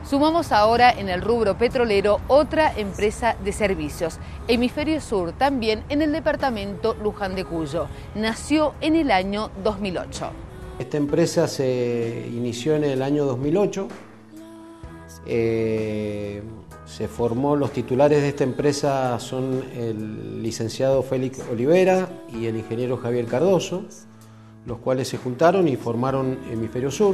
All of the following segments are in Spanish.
Sumamos ahora en el rubro petrolero otra empresa de servicios, Hemisferio Sur, también en el departamento Luján de Cuyo. Nació en el año 2008. Esta empresa se inició en el año 2008. Se formó, los titulares de esta empresa son el licenciado Félix Olivera y el ingeniero Javier Cardoso, los cuales se juntaron y formaron Hemisferio Sur.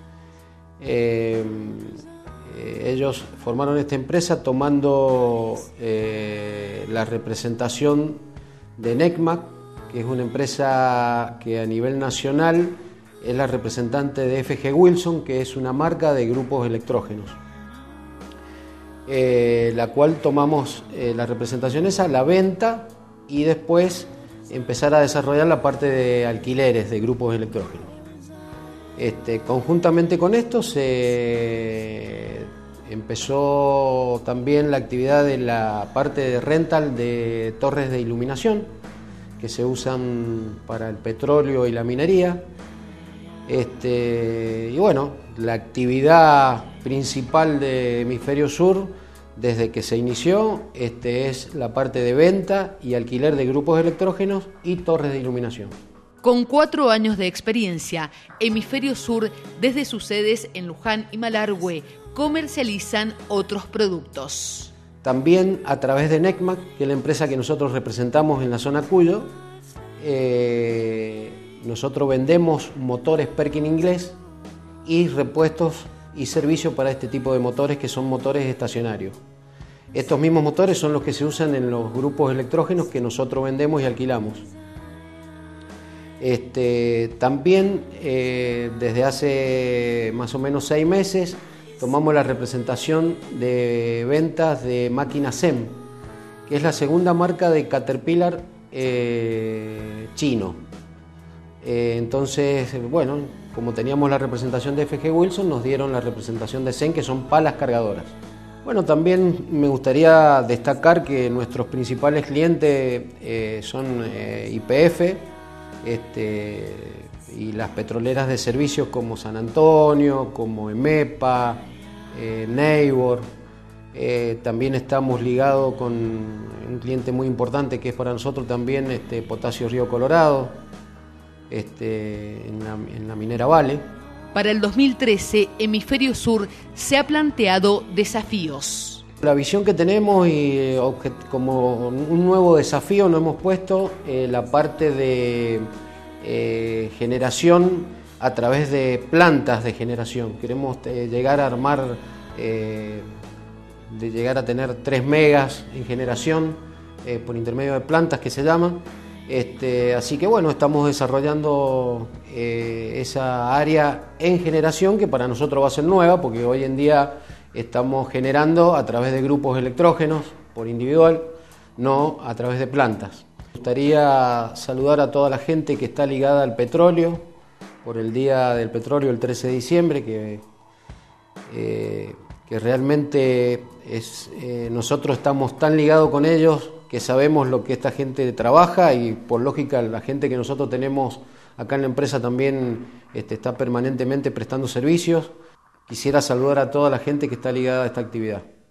Ellos formaron esta empresa tomando la representación de NECMAC, que es una empresa que a nivel nacional es la representante de FG Wilson, que es una marca de grupos electrógenos. La cual tomamos la representación esa, la venta y después empezar a desarrollar la parte de alquileres de grupos electrógenos. Conjuntamente con esto se empezó también la actividad de la parte de rental de torres de iluminación que se usan para el petróleo y la minería. Y bueno, la actividad principal de Hemisferio Sur desde que se inició es la parte de venta y alquiler de grupos electrógenos y torres de iluminación. Con 4 años de experiencia, Hemisferio Sur, desde sus sedes en Luján y Malargüe, comercializan otros productos. También a través de NECMAC, que es la empresa que nosotros representamos en la zona Cuyo, nosotros vendemos motores Perkin inglés y repuestos y servicios para este tipo de motores, que son motores estacionarios. Estos mismos motores son los que se usan en los grupos electrógenos que nosotros vendemos y alquilamos. También desde hace más o menos 6 meses tomamos la representación de ventas de máquinas SEM, que es la segunda marca de Caterpillar chino. Entonces, bueno, como teníamos la representación de FG Wilson, nos dieron la representación de SEM, que son palas cargadoras. Bueno, también me gustaría destacar que nuestros principales clientes son YPF, y las petroleras de servicios como San Antonio, como EMEPA, Neighbor. También estamos ligados con un cliente muy importante que es para nosotros también Potasio Río Colorado, en la minera Vale. Para el 2013, Hemisferio Sur se ha planteado desafíos. La visión que tenemos y como un nuevo desafío nos hemos puesto la parte de generación a través de plantas de generación. Queremos llegar a armar, llegar a tener 3 megas en generación por intermedio de plantas que se llaman. Así que bueno, estamos desarrollando esa área en generación que para nosotros va a ser nueva, porque hoy en día estamos generando a través de grupos electrógenos por individual, no a través de plantas. Me gustaría saludar a toda la gente que está ligada al petróleo por el Día del Petróleo el 13 de diciembre, que realmente nosotros estamos tan ligados con ellos que sabemos lo que esta gente trabaja y por lógica la gente que nosotros tenemos acá en la empresa también está permanentemente prestando servicios. Quisiera saludar a toda la gente que está ligada a esta actividad.